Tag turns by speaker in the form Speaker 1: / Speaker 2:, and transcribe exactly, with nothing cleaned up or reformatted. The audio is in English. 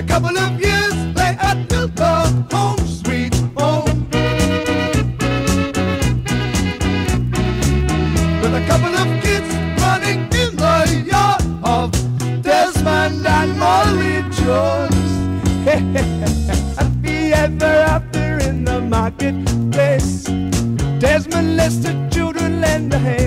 Speaker 1: a couple of years they had built a home sweet home. With a couple of kids running in the yard of Desmond and Molly Jones. Happy ever after in the marketplace. Desmond lets the children lend a hand.